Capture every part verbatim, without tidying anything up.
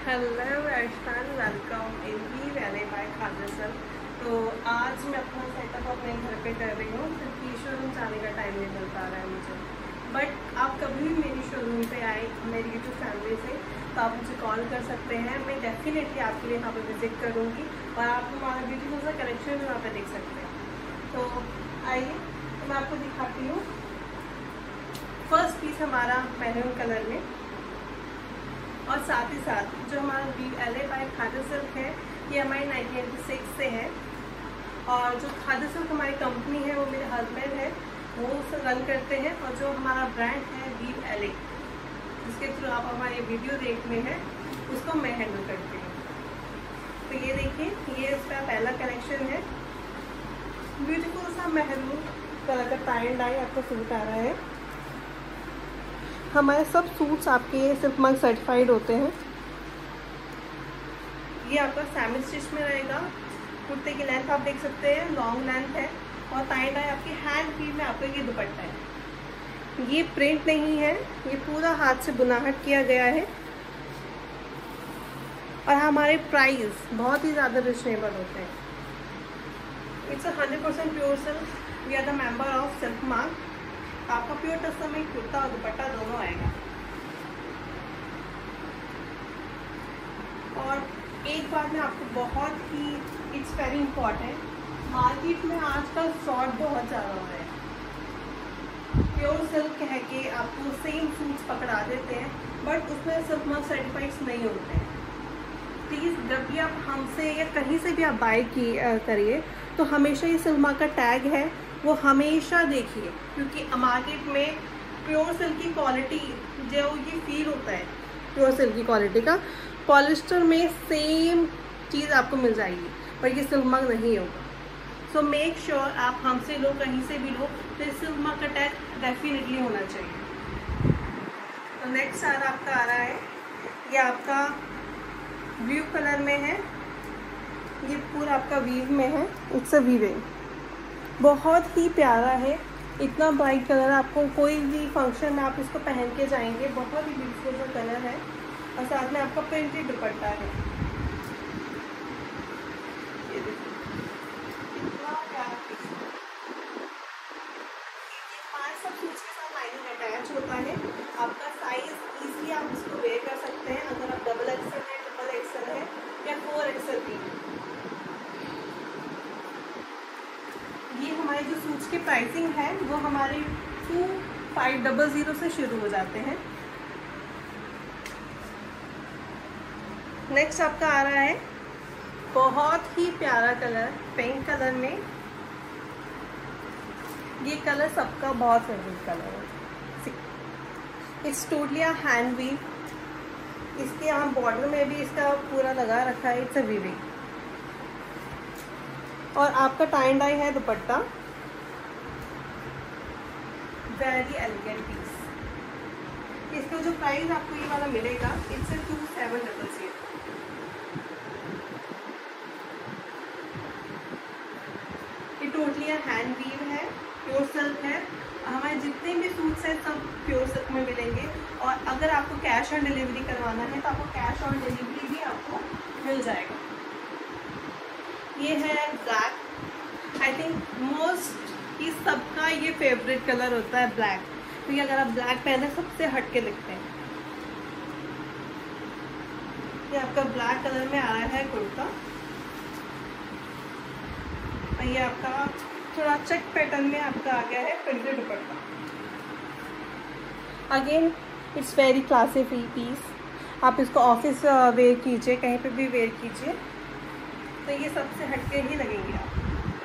Hello एशन, welcome in V वैले by Khalid sir. तो आज मैं अपना सेटअप अपने घर पे कर रही हूँ क्योंकि शोरूम जाने का टाइम नहीं मिल पा रहा है मुझे। बट आप कभी भी मेरी शोरूम पे आए मेरी यूट्यूब फैमिली से तो आप मुझे कॉल कर सकते हैं। मैं डेफिनेटली आपके लिए यहाँ पे विजिट करूँगी और आप हमारा ब्यूटीफुल सा कलेक्शन भी वहाँ पे देख सकते हैं। तो आइए, तो मैं आपको दिखाती हूँ। फर्स्ट पीस हमारा मैरून कलर में, और साथ ही साथ जो हमारा V L A by Khalid silk है ये हमारी नाइनटीन एटी सिक्स से है। और जो खालिद सिल्क हमारी कंपनी है वो मेरे हस्बैंड है, वो उसे रन करते हैं। और जो हमारा ब्रांड है वी एल ए, जिसके थ्रू आप हमारे वीडियो देख रहे हैं, उसको मैं हैंडल करती हूँ। तो ये देखिए, ये इसका पहला कलेक्शन है। ब्यूटीफुल सा मेहरून कलर का टाई एंड डाई आपको सूट आ रहा है। हमारे सब सूट्स आपके सिल्क मार्क सर्टिफाइड होते हैं। ये आपका सेमी स्टिच में रहेगा। कुर्ते की लेंथ आप देख सकते हैं, लॉन्ग लेंथ है। और टाई डाई आपकी हैंड वीव में आपका ये दुपट्टा है। ये प्रिंट नहीं है, ये पूरा हाथ से बुनाहट किया गया है। और हमारे प्राइस बहुत ही ज़्यादा रिजनेबल होते हैं। It's a hundred percent pure silk. We are the member of silk mark. आपका प्योर टस्सर में कुर्ता और दुपट्टा दोनों आएगा। और एक बात मैं आपको बहुत ही इट्स वेरी इंपॉर्टेंट, मार्केट में आजकल फ्रॉड बहुत ज़्यादा हो रहा है। प्योर सिल्क कह के आपको सेम सूट्स पकड़ा देते हैं, बट उसमें सिल्क मार्क सर्टिफाइड्स नहीं होते हैं। प्लीज़ जब भी आप हमसे या कहीं से भी आप बाय की करिए तो हमेशा ये सिल्क मार्क का टैग है वो हमेशा देखिए, क्योंकि मार्केट में प्योर सिल्क की क्वालिटी जो ये फील होता है, प्योर सिल्क की क्वालिटी का पॉलिस्टर में सेम चीज़ आपको मिल जाएगी, पर ये सिल्क मार्क नहीं होगा। सो मेक श्योर आप हमसे लो कहीं से भी लो तो सिल्क मार्क का टैग डेफिनेटली होना चाहिए। तो नेक्स्ट सारा आपका आ रहा है, ये आपका ब्लू कलर में है। ये पूरा आपका वीव में है, इट्स अ वीविंग। बहुत ही प्यारा है, इतना ब्राइट कलर। आपको कोई भी फंक्शन में आप इसको पहन के जाएंगे, बहुत ही ब्यूटीफुल सा कलर है। और साथ में आपका प्रिंटेड दुपट्टा है। ये देखिए इतना प्यारा पीस है। हमारे सब सूट्स के साथ लाइनिंग अटैच होता है। आपका साइज इजीली आप इसको वेयर कर सकते हैं, अगर आप डबल एक्सल है, ट्रिपल एक्सल है या फोर एक्सल भी। ये हमारे जो सूट्स के प्राइसिंग है वो हमारे टू फाइव डबल ज़ीरो से शुरू हो जाते हैं। नेक्स्ट आपका आ रहा है बहुत ही प्यारा कलर, पिंक कलर में। ये कलर सबका बहुत फेवरेट कलर है। It's totally a hand weave. इसके यहाँ बॉर्डर में भी इसका पूरा लगा रखा है, इट्स अ वीविंग। और आपका टाई एंड डाई है दुपट्टा। Very elegant piece. इसका जो प्राइस आपको ये वाला मिलेगा, it's a two seven double zero. ये टोटली हैंड वीव है, प्योर सिल्क है। हमारे जितने भी सूट्स हैं सब प्योर सिल्क में मिलेंगे। और अगर आपको कैश ऑन डिलीवरी करवाना है तो आपको कैश ऑन डिलीवरी भी आपको मिल जाएगा। ये है ब्लैक। आई थिंक मोस्ट ही सबका ये फेवरेट कलर होता है ब्लैक, क्योंकि अगर आप ब्लैक पहने सबसे हट के दिखते हैं। ये आपका ब्लैक कलर में आया है कुर्ता। और ये आपका थोड़ा चेक पैटर्न में आपका आ गया है printed dupatta. Again it's very classy piece. आप इसको ऑफिस वेयर कीजिए, कहीं पे भी वेयर कीजिए तो ये सबसे हटके ही लगेंगे आप।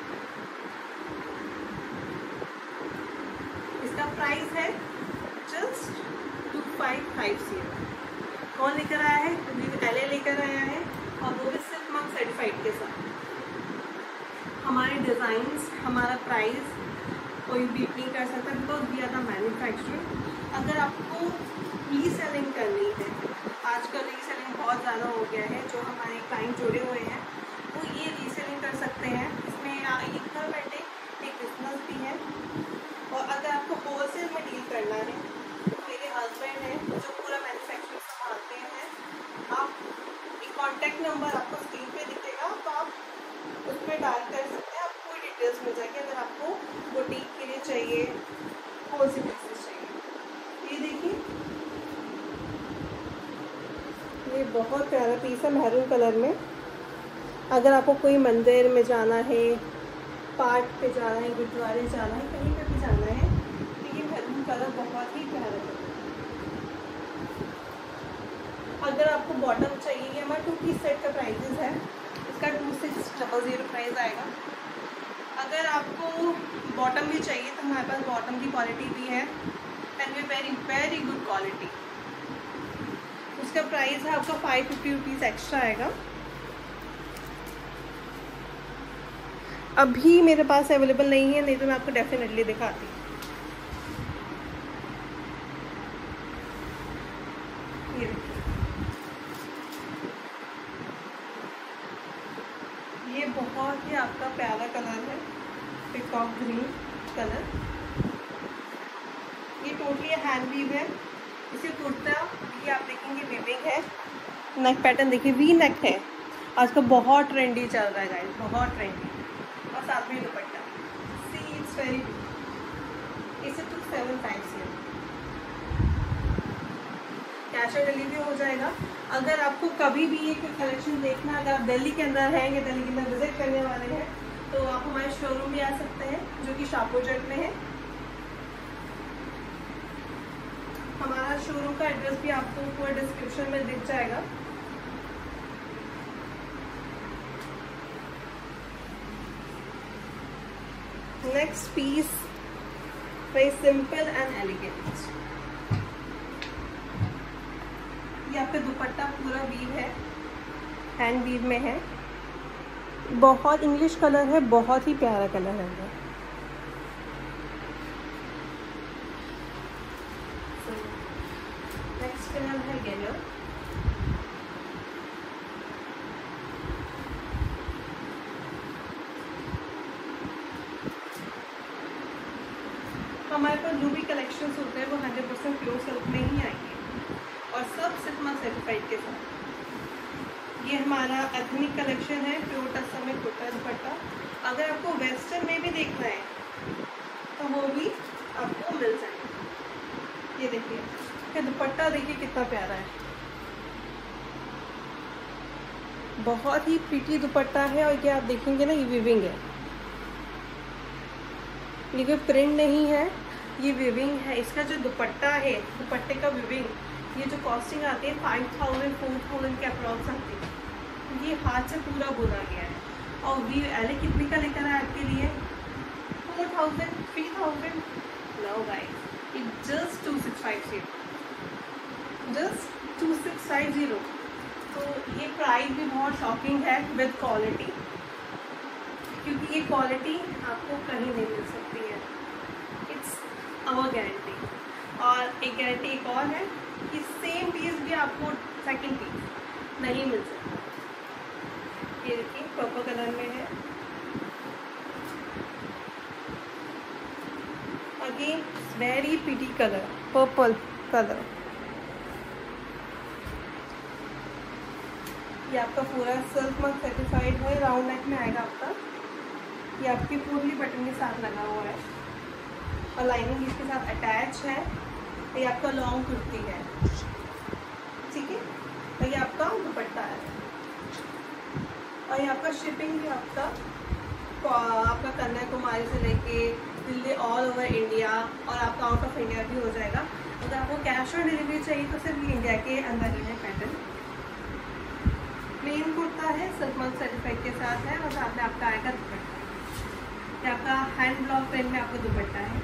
इसका प्राइस है just two five five zero. कौन लेकर आया है? वी एल ए लेकर आया है, और वो भी सिल्क मार्क सर्टिफाइड के साथ। हमारे डिज़ाइंस, हमारा प्राइस कोई बीट नहीं कर सकता, because we are the manufacturer. अगर आपको रीसेलिंग करनी है, आजकल रीसेलिंग बहुत ज़्यादा हो गया है, जो हमारे क्लाइंट जुड़े हुए हैं वो ये रीसेलिंग कर सकते हैं। इसमें एक घर बैठे एक बिजनेस भी है। और अगर आपको होलसेल में डील करना है तो मेरे हस्बैंड हैं जो पूरा मैन्युफैक्चरिंग संभालते हैं। आप नंबर आपको स्क्रीन पे दिखेगा, तो आप उस पर डायल कर सकते हैं, आपको पूरी डिटेल्स मिल जाएगी अगर आपको बुटीक के लिए चाहिए, कौन सी ड्रेसेस चाहिए। ये देखिए, ये बहुत प्यारा पीस है मैरून कलर में। अगर आपको कोई मंदिर में जाना है, पाठ पे जाना है, गुरुद्वारे जाना है, कहीं पे भी जाना है, तो ये मैरून कलर बहुत ही प्यारा है। अगर आपको बॉटम चाहिए, ये हमारा टू पीस सेट का प्राइजेस है, इसका two six double zero price आएगा। अगर आपको बॉटम भी चाहिए तो हमारे पास बॉटम की क्वालिटी भी है and we very very good quality. उसका प्राइस है आपका फाइव फिफ्टी रुपीज़ एक्स्ट्रा आएगा। अभी मेरे पास अवेलेबल नहीं है, नहीं तो मैं आपको डेफिनेटली दिखाती। ये देखिए, ये बहुत ही आपका प्यारा कलर है, पिकॉक ग्रीन कलर। ये टोटली हैंड वीव है। इसे कुर्ता ये आप देखेंगे वीविंग है। नेक पैटर्न देखिए, वी नेक है, आजकल बहुत ट्रेंडी चल रहा है गाइस, बहुत ट्रेंडी। और साथ में दुपट्टा, सी इट्स वेरी, इसे two seven five see cash on delivery हो जाएगा। अगर आपको कभी भी ये कोई कलेक्शन देखना, अगर आप दिल्ली के अंदर हैं या दिल्ली के अंदर विजिट करने वाले हैं, तो आप हमारे शोरूम भी आ सकते हैं जो कि शाहपुर जेट में है। हमारा शोरूम का एड्रेस भी आपको पूरा डिस्क्रिप्शन में दिख जाएगा। Next piece very simple and elegant. ये आपका दुपट्टा पूरा वीव है, हैंड वीव में है, बहुत इंग्लिश कलर है, बहुत ही प्यारा कलर है। नेक्स्ट कलर है येलो। हमारे पास जो भी कलेक्शंस होते हैं वो हंड्रेड परसेंट प्योर सिल्क में ही आएंगे और सब सिग्मा सर्टिफाइड के साथ। ये हमारा एथनिक कलेक्शन है, प्योर टसर में कुर्ता दुपट्टा। अगर आपको वेस्टर्न में भी देखना है तो वो भी आपको मिल जाएगा। ये देखिए, ये दुपट्टा देखिए कितना प्यारा है, बहुत ही प्रीटी दुपट्टा है। और ये आप देखेंगे ना, ये विविंग है, ये कोई प्रिंट नहीं है, ये विविंग है। इसका जो दुपट्टा है, दुपट्टे का विविंग, ये जो कॉस्टिंग आती है फाइव थाउजेंड फोर थाउजेंड के अप्रॉक्स आती है। ये हाथ से पूरा बुना गया है। और वी एले कितने का लेकर आए आपके लिए? Four thousand three thousand no guys, it just two six five zero, just two six five zero. तो ये प्राइस भी बहुत शॉकिंग है विद क्वालिटी, क्योंकि ये क्वालिटी आपको कहीं नहीं मिल सकती है। It's our guarantee. और एक गारंटी एक और है कि सेम पीस भी आपको सेकंड पीस नहीं मिल सकता। ये देखिए, पर्पल कलर में है। Again very pretty colour, purple colour. ये आपका पूरा सिल्क मार्क सर्टिफाइड है, राउंड नेक में आएगा आपका। ये आपकी पूरी बटन के साथ लगा हुआ है और लाइनिंग इसके साथ अटैच है। ये आपका लॉन्ग कुर्ती है, ठीक है। और ये आपका दुपट्टा है। और ये आपका शिपिंग भी आपका आपका कन्याकुमारी से लेके दिल्ली, ऑल ओवर इंडिया, और आपका आउट ऑफ इंडिया भी हो जाएगा। अगर आपको कैश ऑन डिलीवरी चाहिए तो सिर्फ इंडिया के अंदर ही है। पैटर्न प्लेन कुर्ता है, सिल्क मार्क सर्टिफाइड के साथ है, और साथ में आपका आएगा दुपट्टा। ये आपका हैंड ब्लॉक प्रिंट में आपका दुपट्टा है।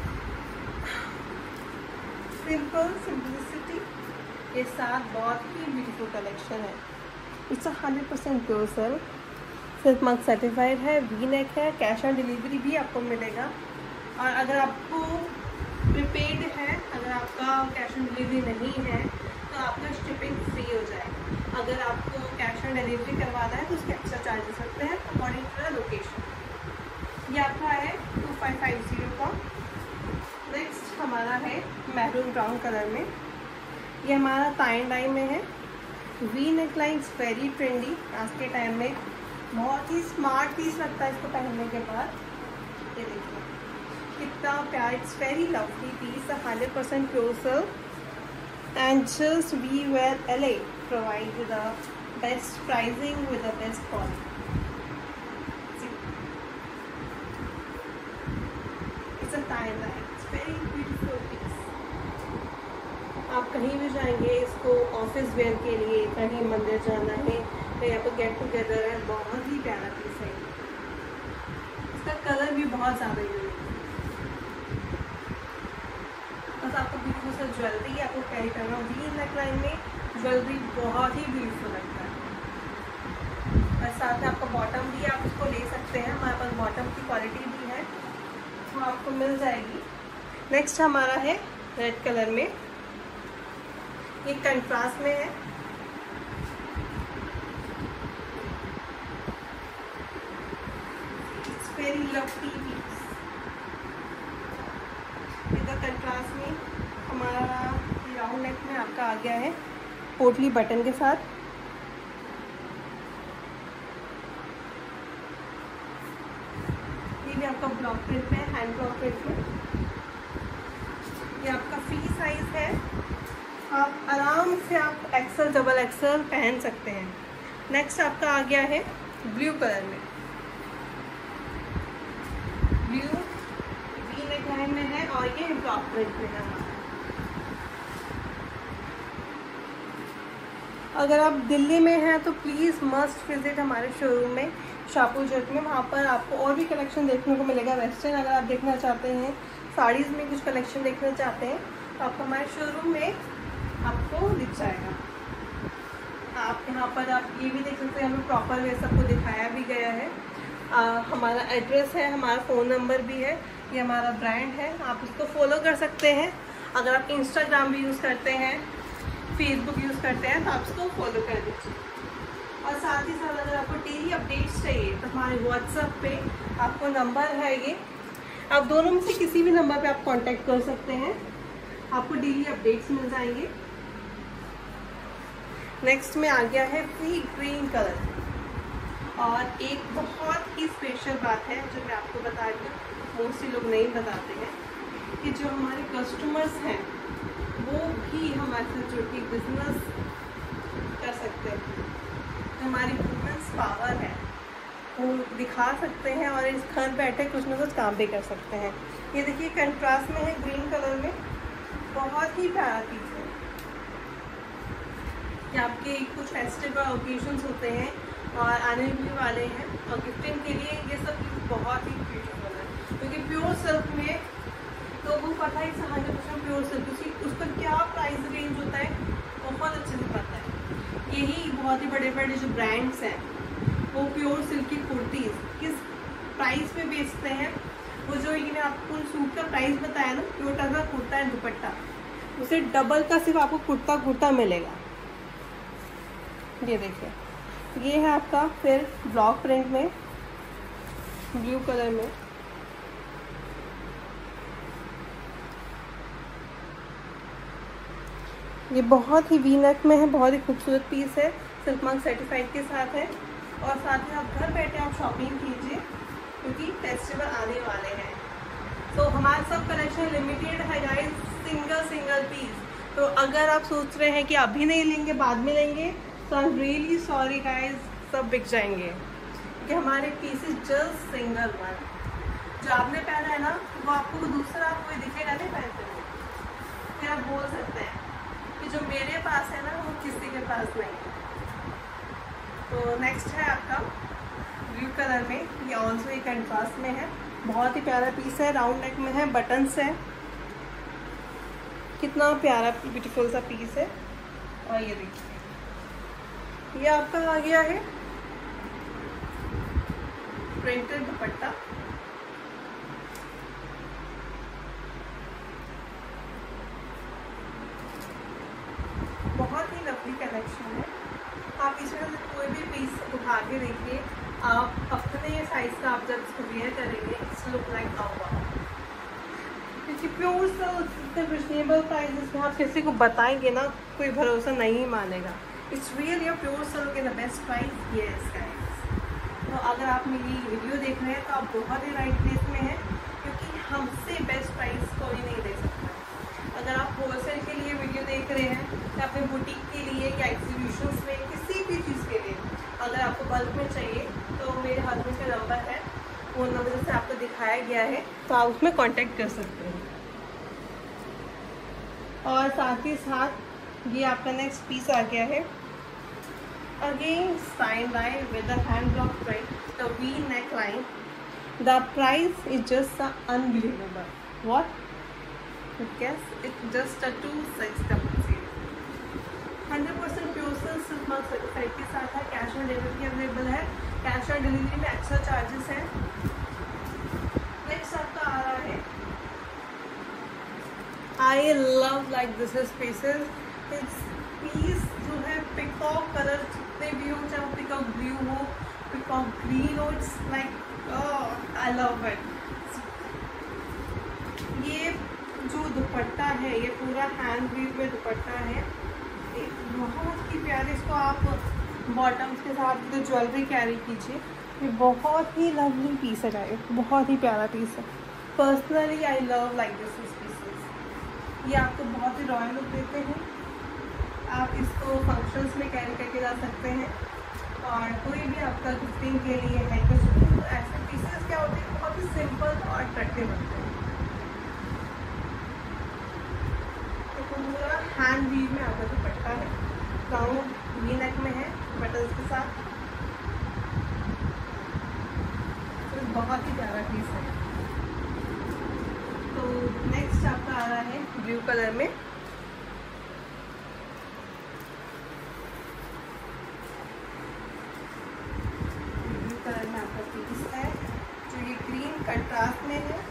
सिंपल सिंपलिसिटी के साथ बहुत ही ब्यूटीफुल कलेक्शन है। It's a hundred percent pure silk, silk mark certified है, वी नेक है, कैश ऑन डिलीवरी भी आपको मिलेगा। और अगर आपको प्रीपेड है, अगर आपका कैश ऑन डिलीवरी नहीं है तो आपका शिपिंग फ्री हो जाएगा। अगर आपको कैश ऑन डिलीवरी करवाना है तो उसके एक्स्ट्रा चार्जेस लगते हैं अकॉर्डिंग टू द लोकेशन। ये आपका है टू फाइव फाइव जीरो का। नेक्स्ट हमारा है मैरून ब्राउन कलर में। ये हमारा टाई एंड डाई में है। V neck line very trendy आज के टाइम में, बहुत ही स्मार्ट पीस लगता है इसको पहनने के बाद। ये देखिए कितना प्यार, it's very lovely piece, hundred percent pure silk and just we were all a provide with the best pricing with the best quality. It's a time line, it's very beautiful piece. आप कहीं भी जाएंगे, इसको office where के लिए, कहीं मंदिर जाना है या यहाँ पर गेट टुगेदर है, बहुत ही प्यारा पीस है। इसका कलर भी बहुत ज़्यादा यूनिक है। बस आपको ब्यूटीफुल सा ज्वेलरी आपको कैरी करना हो, वी नेक लाइन में ज्वेलरी बहुत ही ब्यूटीफुल लगता है। और साथ में आपका बॉटम भी आप इसको ले सकते हैं, हमारे पास बॉटम की क्वालिटी भी है वो आपको मिल जाएगी। नेक्स्ट हमारा है रेड कलर में, ये कंट्रास्ट में है। It's very lovely piece. इधर कंट्रास्ट में हमारा राउंड नेक में आपका आ गया है पोटली बटन के साथ। ये भी आपका ब्लॉक प्रिंट में, हैंड ब्लॉक प्रिंट में। ये आपका फ्री साइज है, आप आराम से आप एक्सेल डबल एक्सेल पहन सकते हैं। नेक्स्ट आपका आ गया है ब्लू कलर में, ब्लू वी नेक लाइन में है और ये ब्लॉक प्रिंट में है। अगर आप दिल्ली में हैं तो प्लीज़ मस्ट विजिट हमारे शोरूम में शाहपुर जट में, वहाँ पर आपको और भी कलेक्शन देखने को मिलेगा। वेस्टर्न अगर आप देखना चाहते हैं, साड़ीज़ में कुछ कलेक्शन देखना चाहते हैं तो आपको हमारे शोरूम में आपको दिख जाएगा। आप यहाँ पर आप ये भी देख सकते हैं, हमें प्रॉपर वे सबको दिखाया भी गया है। आ, हमारा एड्रेस है, हमारा फ़ोन नंबर भी है, ये हमारा ब्रांड है, आप उसको फॉलो कर सकते हैं। अगर आप इंस्टाग्राम भी यूज़ करते हैं, फेसबुक यूज़ करते हैं तो आप उसको फॉलो कर दीजिए। और साथ ही साथ अगर आपको डेली अपडेट्स चाहिए तो हमारे व्हाट्सएप पे आपको नंबर है, ये आप दोनों में से किसी भी नंबर पे आप कांटेक्ट कर सकते हैं, आपको डेली अपडेट्स मिल जाएंगे। नेक्स्ट में आ गया है फ्री ग्रीन कलर, और एक बहुत ही स्पेशल बात है जो मैं आपको बता रही हूँ, मोस्टली लोग नहीं बताते हैं कि जो हमारे कस्टमर्स हैं वो भी हमारे साथ जुड़ के बिजनेस कर सकते हैं। हमारी वुमेन्स पावर है, वो दिखा सकते हैं और इस घर बैठे कुछ ना कुछ काम भी कर सकते हैं। ये देखिए कंट्रास्ट में है ग्रीन कलर में, बहुत ही प्यारा पीस है। ये आपके कुछ फेस्टिवल ओकेजन्स होते हैं और आने भी वाले हैं, और गिफ्टिंग के लिए ये सब चीज़ बहुत ही ब्यूटीफुल है। क्योंकि प्योर सिल्क में तो वो पता है हंड्रेड परसेंट प्योर सिल्क, उसी उसका क्या प्राइस रेंज होता है बहुत अच्छे से पता है। यही बहुत ही बड़े बड़े जो ब्रांड्स हैं वो प्योर सिल्क की कुर्तीज़ किस प्राइस पे बेचते हैं, वो जो ये मैं आपको सूट का प्राइस बताया ना, छोटा सा कुर्ता है दुपट्टा, उसे डबल का सिर्फ आपको कुर्ता कुर्ता मिलेगा। ये देखिए, ये है आपका फिर ब्लॉक प्रिंट में ब्लू कलर में। ये बहुत ही वी नेक में है, बहुत ही खूबसूरत पीस है, सिल्क मार्क सर्टिफाइड के साथ है। और साथ ही आप घर बैठे आप शॉपिंग कीजिए क्योंकि फेस्टिवल आने वाले हैं। तो हमारा सब कलेक्शन लिमिटेड है गाइस, सिंगल सिंगल पीस। तो अगर आप सोच रहे हैं कि अभी नहीं लेंगे बाद में लेंगे तो I am really sorry guys, सब बिक जाएंगे कि हमारे पीसेस जस्ट सिंगल वन। जो आपने पहना है ना वो आपको दूसरा कोई दिखेगा नहीं पहनते हुए, फिर आप बोल सकते हैं कि जो मेरे पास है ना वो किसी के पास नहीं है। तो नेक्स्ट है आपका ब्लू कलर में, ये ऑल्सो एक कंट्रास्ट में है, बहुत ही प्यारा पीस है, राउंड नेक में है, बटन्स है, कितना प्यारा ब्यूटीफुल सा पीस है। और ये देखिए, ये आपका आ गया है प्रिंटेड दुपट्टा, बहुत ही लवली कलेक्शन है। आप इसमें से कोई भी पीस उठा के देखिए, आप अपने साइज का आप जब इसको वेयर करेंगे इट्स लुक लाइक आउट, क्योंकि प्योर सिल्क रिजनेबल प्राइसेस में आप किसी को बताएंगे ना कोई भरोसा नहीं मानेगा it's real your pure silk in the best price. Yes guys, तो अगर आप मेरी वीडियो देख रहे हैं तो आप बहुत ही राइट प्लेस में हैं, क्योंकि हमसे बेस्ट प्राइस कोई नहीं दे सकता। अगर आप होलसेल के लिए वीडियो देख रहे हैं या अपने बुटीक के लिए या एग्जीबिशंस में किसी भी चीज़ के लिए अगर आपको बल्क में चाहिए तो मेरे हस्बैंड का नंबर है, वो नंबर जैसे आपको दिखाया गया है, तो आप उसमें कांटेक्ट कर सकते हैं। और साथ ही साथ ये आपका नेक्स्ट पीस आ गया है, again stain line with the hand block print, the V neck line. The price is just unbelievable. What? Yes, it's just a two six double zero. Hundred percent pure silk silk mark certified के साथ है। Cash on delivery available है। Cash on delivery में extra charges हैं। नेक्स्ट आपका आ रहा है, I love like this pieces. It's piece जो है पिकॉक कलर जितने भी हो, चाहे पिकॉक ब्लू हो, पिकॉक ग्रीन हो, it's like I love it. ये जो दुपट्टा है ये पूरा हैंड वीव में दुपट्टा है, एक बहुत ही प्यारे। इसको आप बॉटम्स के साथ तो ज्वेलरी कैरी कीजिए। ये बहुत ही लवली पीस है गाइस, बहुत ही प्यारा पीस है। Personally I love like this pieces. ये आपको बहुत ही रॉयल लुक देते हैं। आप इसको फंक्शंस में कैरी करके जा सकते हैं, और कोई भी आपका गिफ्टिंग के लिए है कुछ, तो ऐसे पीसेस क्या होते हैं बहुत ही सिंपल और अट्रैक्टिव होते हैं। पूरा हैंड वीव में आपका दुपट्टा है, गाउन वी नेक में है बटन्स के साथ, तो बहुत ही प्यारा पीस है। तो नेक्स्ट आपका आ रहा है ब्लू कलर में। ब्लू कलर में आपका पीस है जो ये ग्रीन कंट्रास्ट में है।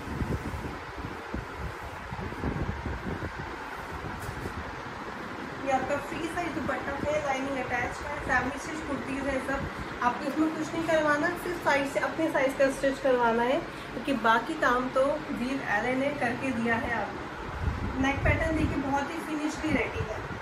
ये आपका फ्री साइज दुपट्टा है, लाइनिंग अटैच है, फैमिली स्टिच कुर्तीज़ है सब। आपको इसमें कुछ नहीं करवाना, सिर्फ साइज से अपने साइज का स्टिच करवाना है, क्योंकि बाकी काम तो वीव एलन ने करके दिया है। आपको नेक पैटर्न देखिए बहुत ही फिनिशली रेडी है।